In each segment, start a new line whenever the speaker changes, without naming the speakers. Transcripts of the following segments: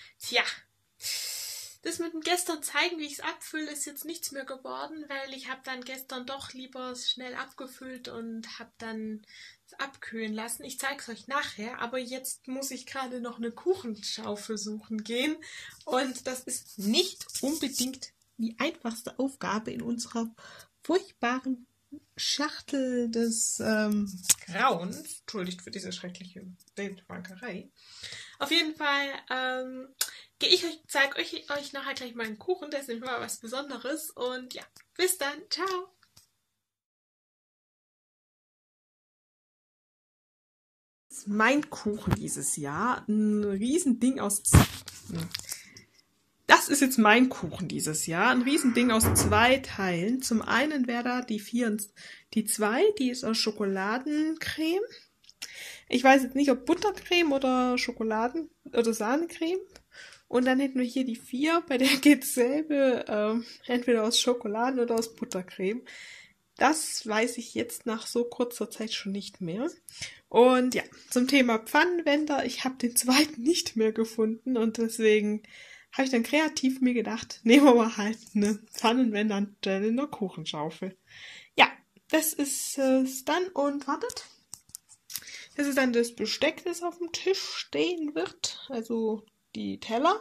Tja, das mit dem gestern zeigen, wie ich es abfülle, ist jetzt nichts mehr geworden, weil ich habe dann gestern doch lieber schnell abgefüllt und habe dann es abkühlen lassen. Ich zeige es euch nachher, aber jetzt muss ich gerade noch eine Kuchenschaufel suchen gehen und das ist nicht unbedingt die einfachste Aufgabe in unserer furchtbaren Schachtel des Grauens. Entschuldigt für diese schreckliche Bildwankerei. Auf jeden Fall zeige euch nachher gleich meinen Kuchen. Der ist nämlich mal was Besonderes. Und ja, bis dann. Ciao. Das ist mein Kuchen dieses Jahr. Ein Riesending aus... Das ist jetzt mein Kuchen dieses Jahr. Ein Riesending aus 2 Teilen. Zum einen wäre da die 2, die ist aus Schokoladencreme. Ich weiß jetzt nicht, ob Buttercreme oder Schokoladen- oder Sahnecreme. Und dann hätten wir hier die 4, bei der geht dasselbe, entweder aus Schokoladen oder aus Buttercreme. Das weiß ich jetzt nach so kurzer Zeit schon nicht mehr. Und ja, zum Thema Pfannenwender, ich habe den zweiten nicht mehr gefunden und deswegen habe ich dann kreativ mir gedacht, nehmen wir mal halt eine Pfannenwender anstelle einer Kuchenschaufel. Ja, das ist es dann und wartet. Das ist dann das Besteck, das auf dem Tisch stehen wird, also die Teller.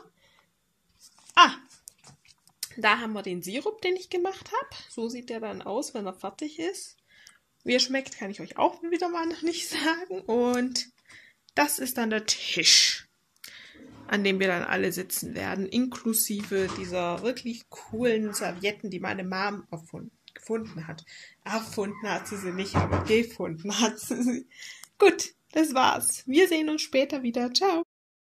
Da haben wir den Sirup, den ich gemacht habe. So sieht der dann aus, wenn er fertig ist. Wie er schmeckt, kann ich euch auch wieder mal noch nicht sagen. Und das ist dann der Tisch, an dem wir dann alle sitzen werden, inklusive dieser wirklich coolen Servietten, die meine Mom gefunden hat. Erfunden hat sie nicht, aber gefunden hat sie sie. Gut, das war's. Wir sehen uns später wieder. Ciao.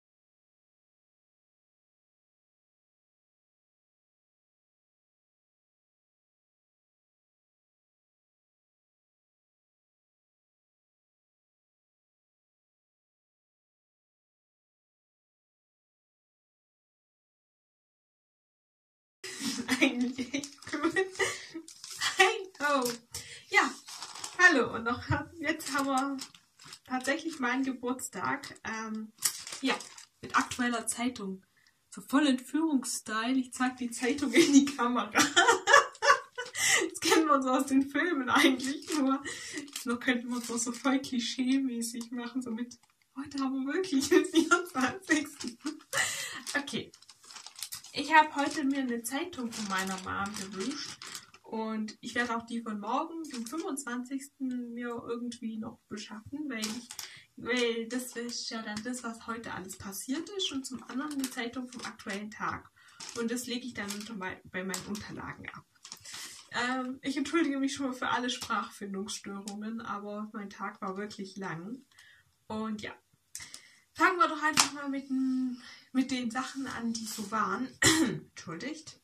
Eigentlich echt cool. Oh. Ja, hallo und jetzt haben wir tatsächlich meinen Geburtstag. Ja, mit aktueller Zeitung. So voll Entführungsstyle. Ich zeig die Zeitung in die Kamera. Das kennen wir so aus den Filmen eigentlich nur. Jetzt könnten wir uns so voll klischee-mäßig machen. So mit, heute haben wir wirklich den 24. Okay. Ich habe heute mir eine Zeitung von meiner Mom gewünscht. Und ich werde auch die von morgen, dem 25. mir irgendwie noch beschaffen, weil das ist ja dann das, was heute alles passiert ist und zum anderen eine Zeitung vom aktuellen Tag. Und das lege ich dann bei meinen Unterlagen ab. Ich entschuldige mich schon mal für alle Sprachfindungsstörungen, aber mein Tag war wirklich lang. Und ja, fangen wir doch einfach mal mit den Sachen an, die so waren. Entschuldigt.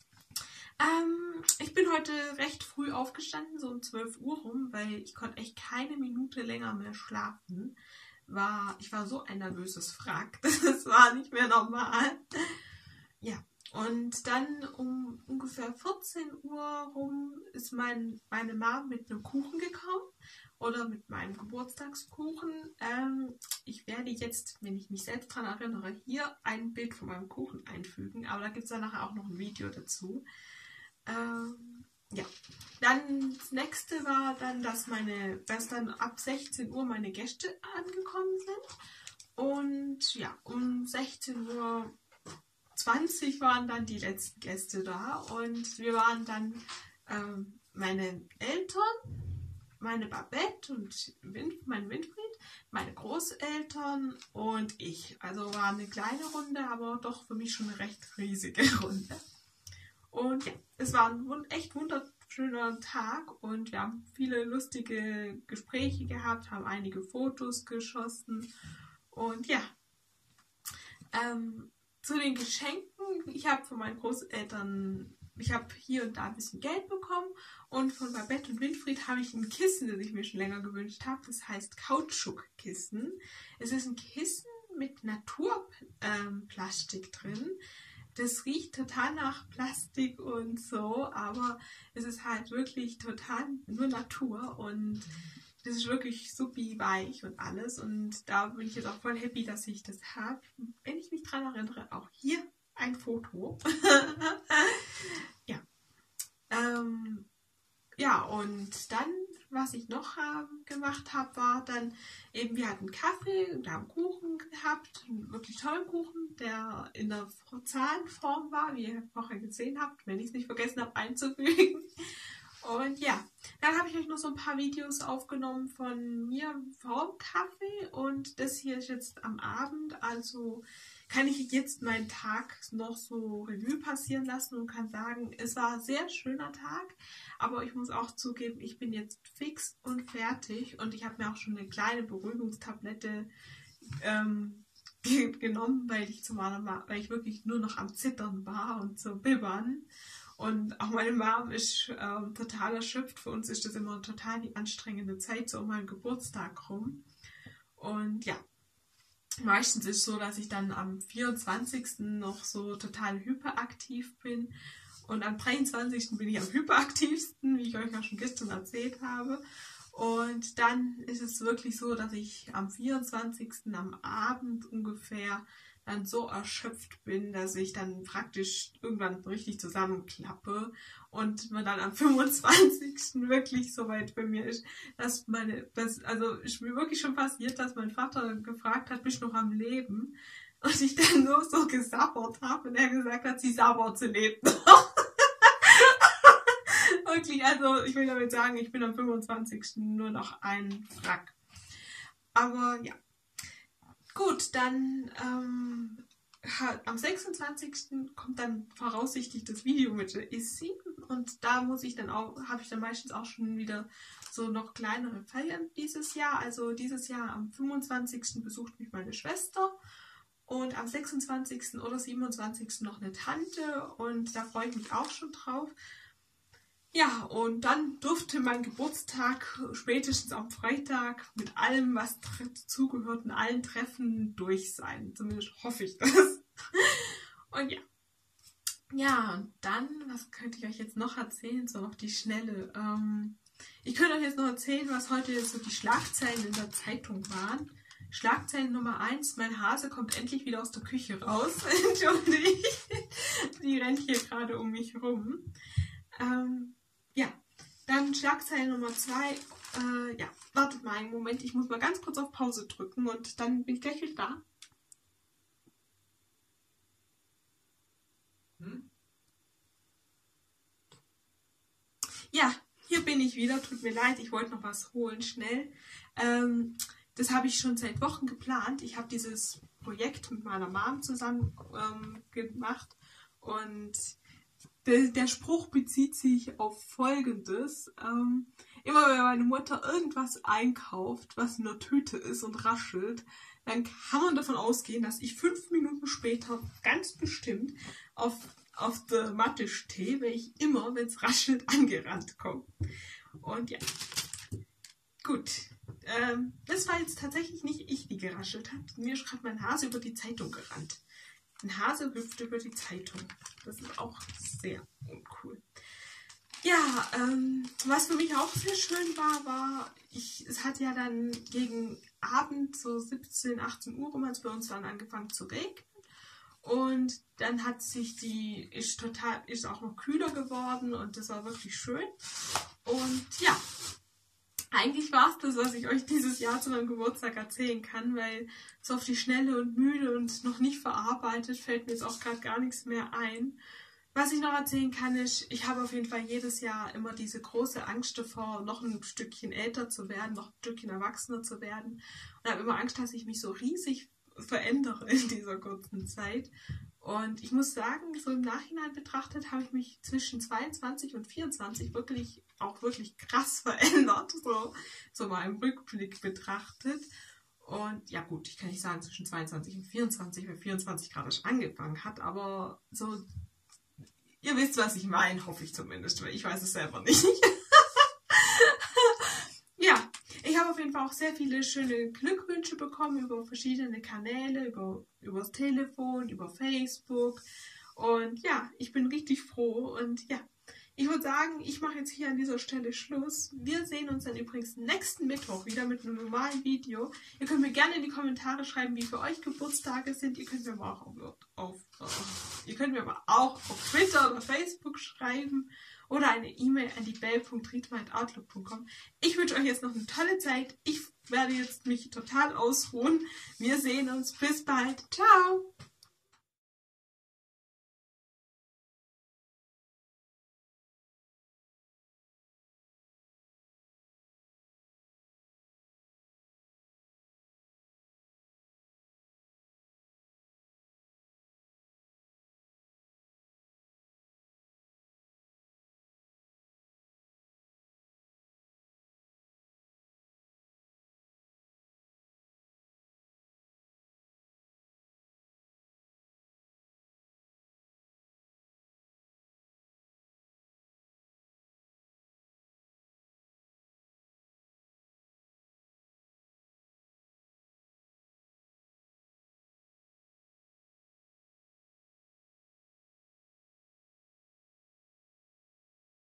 Ich bin heute recht früh aufgestanden, so um 12 Uhr rum, weil ich konnte echt keine Minute länger mehr schlafen. Ich war so ein nervöses Wrack, das war nicht mehr normal. Ja, und dann um ungefähr 14 Uhr rum ist meine Mom mit einem Kuchen gekommen oder mit meinem Geburtstagskuchen. Ich werde jetzt, wenn ich mich selbst daran erinnere, hier ein Bild von meinem Kuchen einfügen, aber da gibt es dann nachher auch noch ein Video dazu. Ja, dann das nächste war dann, dass dann ab 16 Uhr meine Gäste angekommen sind. Und ja, um 16:20 Uhr waren dann die letzten Gäste da. Und wir waren dann meine Eltern, meine Babette und mein Winfried, meine Großeltern und ich. Also war eine kleine Runde, aber doch für mich schon eine recht riesige Runde. Und ja, es war ein echt wunderschöner Tag und wir haben viele lustige Gespräche gehabt, haben einige Fotos geschossen und ja, zu den Geschenken, ich habe von meinen Großeltern, ich habe hier und da ein bisschen Geld bekommen und von Babette und Winfried habe ich ein Kissen, das ich mir schon länger gewünscht habe, das heißt Kautschukkissen. Es ist ein Kissen mit Naturplastik drin. Das riecht total nach Plastik und so, aber es ist halt wirklich total nur Natur und das ist wirklich supi weich und alles. Und da bin ich jetzt auch voll happy, dass ich das habe. Wenn ich mich dran erinnere, auch hier ein Foto. Ja. Ja, und dann, was ich noch gemacht habe, war dann eben, wir hatten Kaffee und haben Kuchen gehabt, einen wirklich tollen Kuchen, der in der Zahlenform war, wie ihr vorher gesehen habt, wenn ich es nicht vergessen habe einzufügen. Und ja, dann habe ich euch noch so ein paar Videos aufgenommen von mir vorm Kaffee und das hier ist jetzt am Abend, also kann ich jetzt meinen Tag noch so Revue passieren lassen und kann sagen, es war ein sehr schöner Tag, aber ich muss auch zugeben, ich bin jetzt fix und fertig und ich habe mir auch schon eine kleine Beruhigungstablette genommen, weil weil ich wirklich nur noch am Zittern war und so bibbern. Und auch meine Mom ist total erschöpft. Für uns ist das immer total die anstrengende Zeit, so um meinen Geburtstag rum. Und ja, meistens ist es so, dass ich dann am 24. noch so total hyperaktiv bin. Und am 23. bin ich am hyperaktivsten, wie ich euch ja schon gestern erzählt habe. Und dann ist es wirklich so, dass ich am 24. am Abend ungefähr dann so erschöpft bin, dass ich dann praktisch irgendwann richtig zusammenklappe und man dann am 25. wirklich so weit bei mir ist, dass also ist mir wirklich schon passiert, dass mein Vater gefragt hat, bist du noch am Leben? Und ich dann nur so gesabbert habe und er gesagt hat, sie sabbert, sie lebt noch. Wirklich, also ich will damit sagen, ich bin am 25. nur noch ein Wrack. Aber ja. Gut, dann am 26. kommt dann voraussichtlich das Video mit der Issy und da habe ich dann meistens auch schon wieder so noch kleinere Feiern dieses Jahr. Also dieses Jahr am 25. besucht mich meine Schwester und am 26. oder 27. noch eine Tante und da freue ich mich auch schon drauf. Ja, und dann durfte mein Geburtstag spätestens am Freitag mit allem, was dazugehört, in allen Treffen durch sein. Zumindest hoffe ich das. Und ja. Ja, und dann, was könnte ich euch jetzt noch erzählen? So auf die Schnelle. Ich könnte euch jetzt noch erzählen, was heute so die Schlagzeilen in der Zeitung waren. Schlagzeilen Nummer 1, mein Hase kommt endlich wieder aus der Küche raus. Entschuldigung, die rennt hier gerade um mich rum. Ja, dann Schlagzeile Nummer 2. Ja, wartet mal einen Moment, ich muss mal ganz kurz auf Pause drücken und dann bin ich gleich wieder da. Ja, hier bin ich wieder. Tut mir leid, ich wollte noch was holen, schnell. Das habe ich schon seit Wochen geplant. Ich habe dieses Projekt mit meiner Mom zusammen gemacht und der Spruch bezieht sich auf Folgendes. Immer wenn meine Mutter irgendwas einkauft, was in der Tüte ist und raschelt, dann kann man davon ausgehen, dass ich 5 Minuten später ganz bestimmt auf der Matte stehe, weil ich immer, wenn es raschelt, angerannt komme. Und ja, gut. Das war jetzt tatsächlich nicht ich, die geraschelt hat. Mir ist gerade mein Hase über die Zeitung gerannt. Ein Hase hüpft über die Zeitung. Das ist auch sehr uncool. Ja, was für mich auch sehr schön war, es hat ja dann gegen Abend, so 17, 18 Uhr rum, als bei uns dann angefangen zu regnen. Und dann ist auch noch kühler geworden und das war wirklich schön. Und ja, eigentlich war es das, was ich euch dieses Jahr zu meinem Geburtstag erzählen kann, weil so auf die Schnelle und müde und noch nicht verarbeitet fällt mir jetzt auch gerade gar nichts mehr ein. Was ich noch erzählen kann, ist, ich habe auf jeden Fall jedes Jahr immer diese große Angst davor, noch ein Stückchen älter zu werden, noch ein Stückchen erwachsener zu werden. Und habe immer Angst, dass ich mich so riesig verändere in dieser kurzen Zeit. Und ich muss sagen, so im Nachhinein betrachtet, habe ich mich zwischen 22 und 24 wirklich krass verändert, so mal im Rückblick betrachtet. Und ja gut, ich kann nicht sagen zwischen 22 und 24, weil 24 gerade schon angefangen hat, aber so, ihr wisst, was ich meine, hoffe ich zumindest, weil ich weiß es selber nicht. Ja, ich habe auf jeden Fall auch sehr viele schöne Glückwünsche bekommen über verschiedene Kanäle, übers Telefon, über Facebook. Und ja, ich bin richtig froh und ja, Ich würde sagen, ich mache jetzt hier an dieser Stelle Schluss. Wir sehen uns dann übrigens nächsten Mittwoch wieder mit einem normalen Video. Ihr könnt mir gerne in die Kommentare schreiben, wie für euch Geburtstage sind. Ihr könnt mir aber auch auf Twitter oder Facebook schreiben oder eine E-Mail an die bell.riedma@outlook.com. Ich wünsche euch jetzt noch eine tolle Zeit. Ich werde jetzt mich total ausruhen. Wir sehen uns. Bis bald. Ciao.